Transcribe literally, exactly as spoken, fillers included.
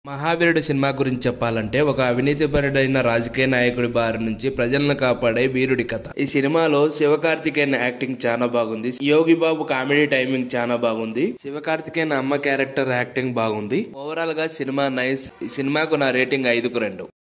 మహావీరుడు సినిమా గురించి చెప్పాలంటే ఒక అవినీతిపరుడైన రాజకీయ నాయకుడి బారి నుంచి ప్రజలను కాపాడే వీరుడి కథ. ఈ సినిమాలో శివకార్తికేయన్ యాక్టింగ్ చాలా బాగుంది. యోగి బాబు కామెడీ టైమింగ్ చాలా బాగుంది. శివకార్తికేయన్ అమ్మ క్యారెక్టర్ యాక్టింగ్ బాగుంది. ఓవరాల్ గా సినిమా నైస్. ఈ సినిమాకు నా రేటింగ్ ఐదుకు రెండు.